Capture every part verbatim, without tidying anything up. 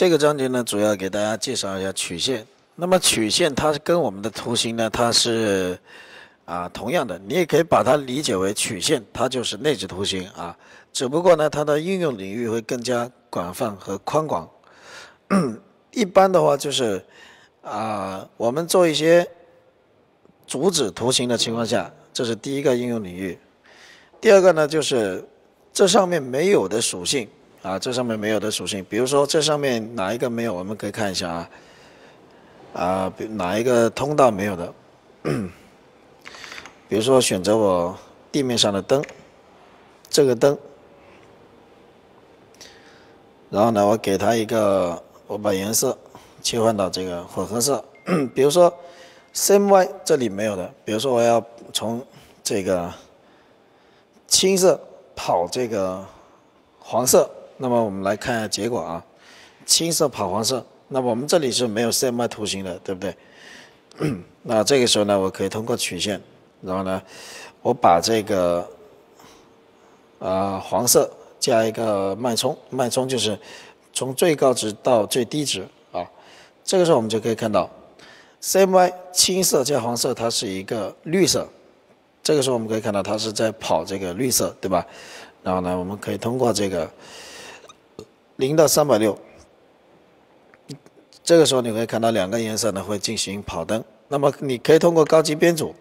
这个章节呢，主要给大家介绍一下曲线。那么曲线它跟我们的图形呢，它是啊同样的，你也可以把它理解为曲线，它就是内置图形啊。只不过呢，它的应用领域会更加广泛和宽广。一般的话就是啊，我们做一些主旨图形的情况下，这是第一个应用领域。第二个呢，就是这上面没有的属性。啊，这上面没有的属性，比如说这上面哪一个没有，我们可以看一下啊，啊，哪一个通道没有的，比如说选择我地面上的灯，这个灯，然后呢，我给它一个，我把颜色切换到这个混合色，比如说 C M Y 这里没有的，比如说我要从这个青色跑这个黄色。那么我们来看一下结果啊，青色跑黄色，那么我们这里是没有 C M Y 图形的，对不对？那这个时候呢，我可以通过曲线，然后呢，我把这个啊、呃、黄色加一个脉冲，脉冲就是从最高值到最低值啊。这个时候我们就可以看到 C M Y 青色加黄色，它是一个绿色，这个时候我们可以看到它是在跑这个绿色，对吧？然后呢，我们可以通过这个零到三百六，这个时候你会看到两个颜色呢会进行跑灯。那么你可以通过高级编组，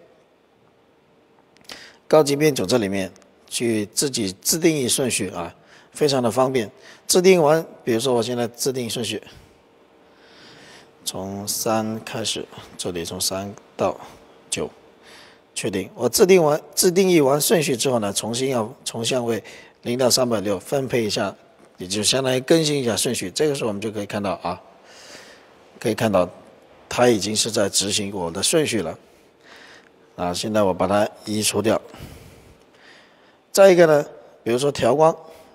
高级编组这里面去自己自定义顺序啊，非常的方便。自定完，比如说我现在自定义顺序，从三开始，这里从三到九，确定。我自定完自定义完顺序之后呢，重新要从相位零到三百六分配一下。也就相当于更新一下顺序，这个时候我们就可以看到啊，可以看到它已经是在执行我的顺序了啊。现在我把它移除掉。再一个呢，比如说调光，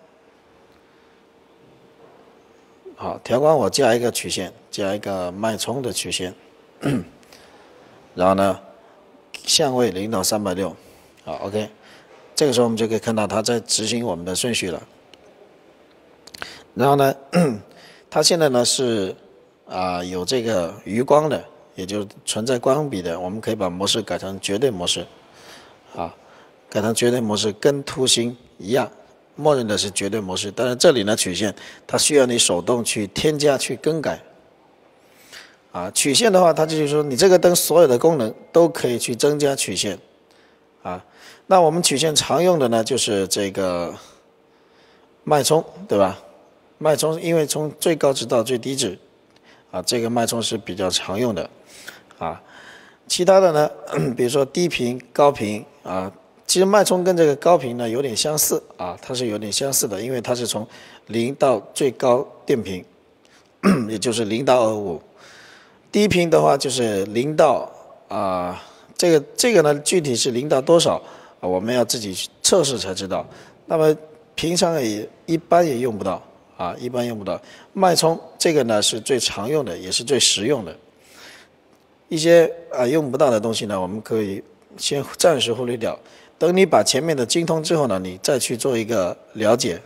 好，调光我加一个曲线，加一个脉冲的曲线，然后呢，相位零到三百六，好 ，OK， 这个时候我们就可以看到它在执行我们的顺序了。然后呢，它现在呢是啊、呃、有这个余光的，也就是存在光比的，我们可以把模式改成绝对模式，啊，改成绝对模式跟图形一样，默认的是绝对模式。但是这里呢曲线它需要你手动去添加去更改，啊，曲线的话，它就是说你这个灯所有的功能都可以去增加曲线，啊，那我们曲线常用的呢就是这个脉冲，对吧？脉冲因为从最高值到最低值，啊，这个脉冲是比较常用的，啊，其他的呢，比如说低频、高频，啊，其实脉冲跟这个高频呢有点相似，啊，它是有点相似的，因为它是从零到最高电频，也就是零到二五，低频的话就是零到啊，这个这个呢具体是零到多少，啊，我们要自己去测试才知道，那么平常也一般也用不到。啊，一般用不到脉冲，这个呢是最常用的，也是最实用的。一些啊用不到的东西呢，我们可以先暂时忽略掉。等你把前面的精通之后呢，你再去做一个了解。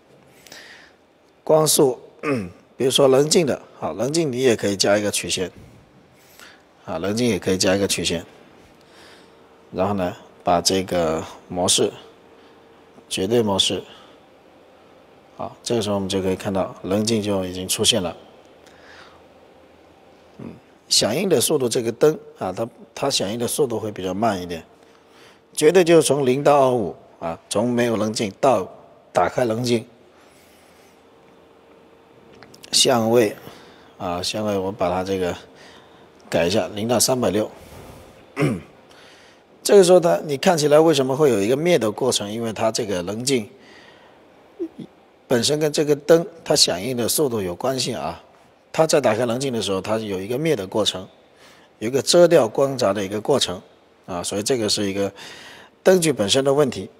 光速，嗯，比如说棱镜的，好，棱镜你也可以加一个曲线，啊，棱镜也可以加一个曲线。然后呢，把这个模式，绝对模式。好，这个时候我们就可以看到棱镜就已经出现了。嗯，响应的速度，这个灯啊，它它响应的速度会比较慢一点，绝对就是从零到二五啊，从没有棱镜到打开棱镜。相位啊，相位我把它这个改一下，零到三百六。这个时候它你看起来为什么会有一个灭的过程？因为它这个棱镜本身跟这个灯它响应的速度有关系啊，它在打开棱镜的时候，它有一个灭的过程，有一个遮掉光闸的一个过程啊，所以这个是一个灯具本身的问题。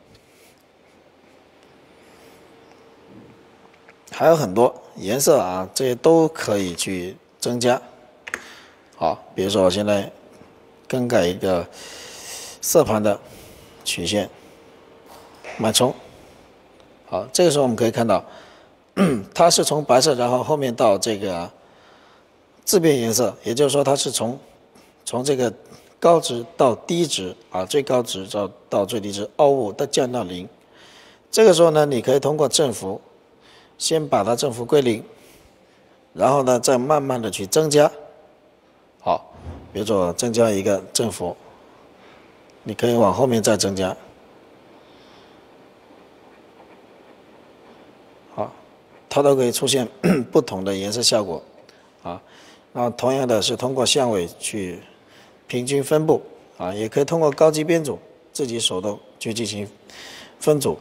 还有很多颜色啊，这些都可以去增加。好，比如说我现在更改一个色盘的曲线脉冲。好，这个时候我们可以看到它是从白色，然后后面到这个自变颜色，也就是说它是从从这个高值到低值啊，最高值到到最低值凹物的降到零。这个时候呢，你可以通过振幅，先把它振幅归零，然后呢再慢慢的去增加。好，比如说增加一个振幅，你可以往后面再增加。好，它都可以出现不同的颜色效果啊。然后同样的是通过相位去平均分布啊，也可以通过高级编组自己手动去进行分组。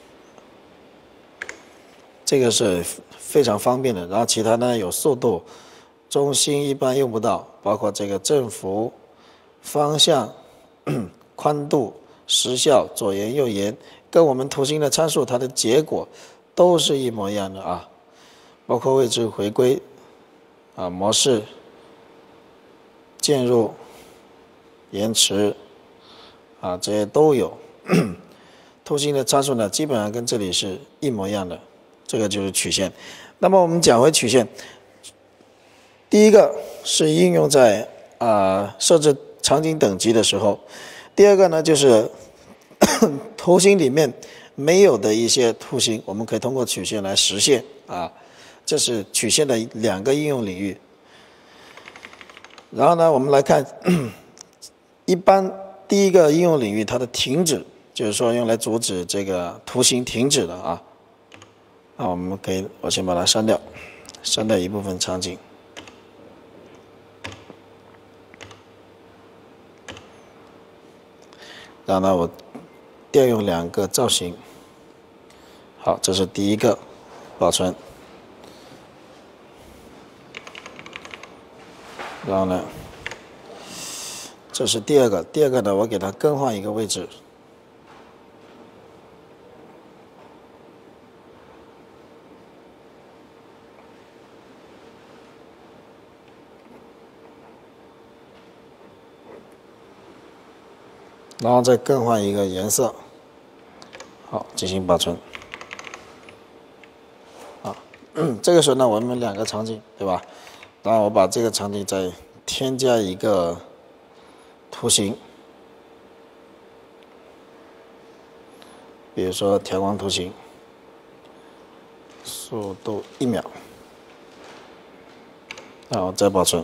这个是非常方便的，然后其他呢有速度、中心一般用不到，包括这个振幅、方向、宽度、时效、左延右延，跟我们图形的参数它的结果都是一模一样的啊，包括位置回归啊、模式、渐入、延迟啊这些都有，图形的参数呢基本上跟这里是一模一样的。这个就是曲线。那么我们讲回曲线，第一个是应用在啊、呃、设置场景等级的时候，第二个呢就是图形里面没有的一些图形，我们可以通过曲线来实现啊，这是曲线的两个应用领域。然后呢，我们来看，一般第一个应用领域它的停止，就是说用来阻止这个图形停止的啊。那我们可以，我先把它删掉，删掉一部分场景。然后呢，我调用两个造型。好，这是第一个，保存。然后呢，这是第二个，第二个呢，我给它更换一个位置。然后再更换一个颜色，好，进行保存。啊，这个时候呢，我们两个场景，对吧？然后我把这个场景再添加一个图形，比如说调光图形，速度一秒，然后再保存。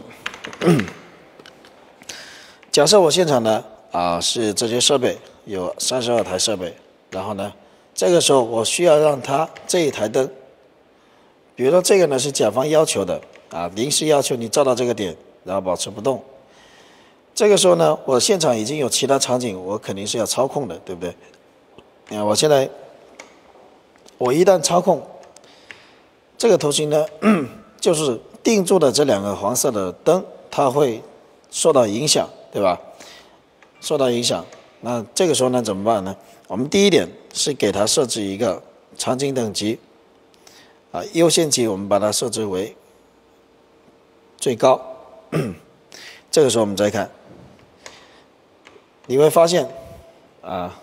假设我现场呢？啊，是这些设备有三十二台设备，然后呢，这个时候我需要让它这一台灯，比如说这个呢是甲方要求的啊，临时要求你照到这个点，然后保持不动。这个时候呢，我现场已经有其他场景，我肯定是要操控的，对不对？你看我现在，我一旦操控这个图形呢，就是定住的这两个黄色的灯，它会受到影响，对吧？受到影响，那这个时候呢怎么办呢？我们第一点是给它设置一个场景等级，啊，优先级我们把它设置为最高。这个时候我们再看，你会发现，啊，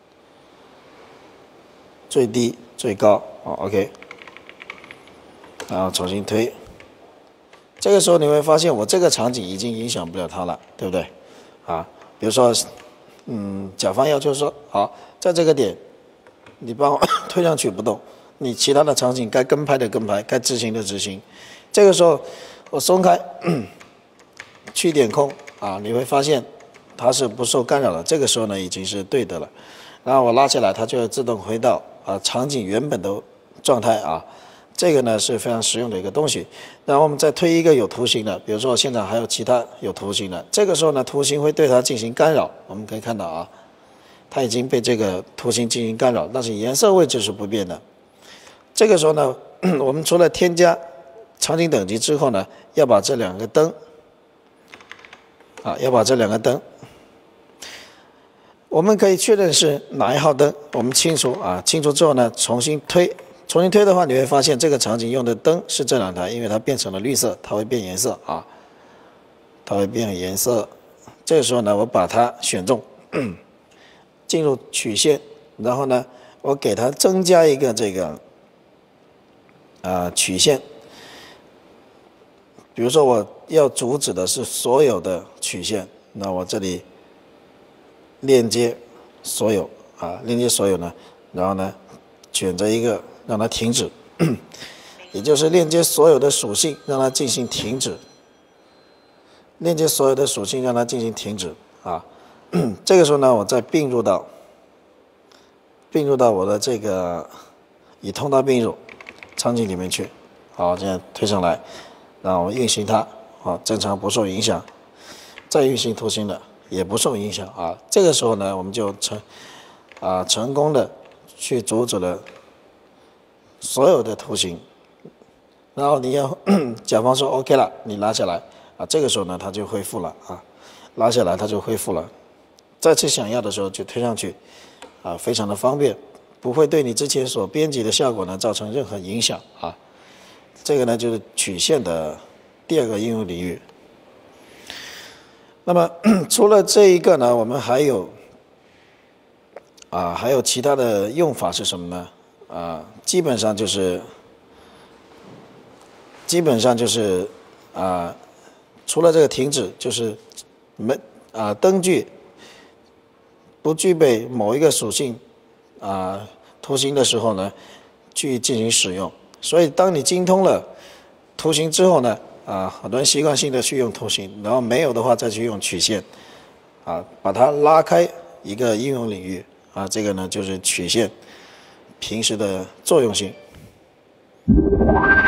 最低、最高，哦 ，OK， 然后重新推。这个时候你会发现，我这个场景已经影响不了它了，对不对？啊。比如说，嗯，甲方要求说，好，在这个点，你帮我推上去不动，你其他的场景该跟拍的跟拍，该执行的执行。这个时候我松开，去点空啊，你会发现它是不受干扰的。这个时候呢，已经是对的了。然后我拉起来，它就会自动回到啊场景原本的状态啊。这个呢是非常实用的一个东西。然后我们再推一个有图形的，比如说我现场还有其他有图形的，这个时候呢，图形会对它进行干扰。我们可以看到啊，它已经被这个图形进行干扰，但是颜色位置是不变的。这个时候呢，我们除了添加场景等级之后呢，要把这两个灯啊，要把这两个灯，我们可以确认是哪一号灯，我们清楚啊，清楚之后呢，重新推。重新推的话，你会发现这个场景用的灯是这两台，因为它变成了绿色，它会变颜色啊，它会变颜色。这个时候呢，我把它选中，进入曲线，然后呢，我给它增加一个这个啊曲线。比如说我要阻止的是所有的曲线，那我这里链接所有啊，链接所有呢，然后呢选择一个让它停止，也就是链接所有的属性让它进行停止，链接所有的属性让它进行停止啊。这个时候呢，我再并入到并入到我的这个以通道并入场景里面去。好，这样推上来。然后运行它，啊，正常不受影响。再运行图形的也不受影响啊。这个时候呢，我们就成啊成功的去阻止了所有的图形。然后你要甲方说 OK 了，你拉下来啊，这个时候呢它就恢复了啊，拉下来它就恢复了。再次想要的时候就推上去，啊，非常的方便，不会对你之前所编辑的效果呢造成任何影响啊。这个呢就是曲线的第二个应用领域。那么除了这一个呢，我们还有啊还有其他的用法是什么呢？啊，基本上就是基本上就是啊，除了这个停止，就是没啊灯具不具备某一个属性啊图形的时候呢，去进行使用。所以，当你精通了图形之后呢，啊，很多人习惯性的去用图形，然后没有的话再去用曲线，啊，把它拉开一个应用领域，啊，这个呢就是曲线平时的作用性。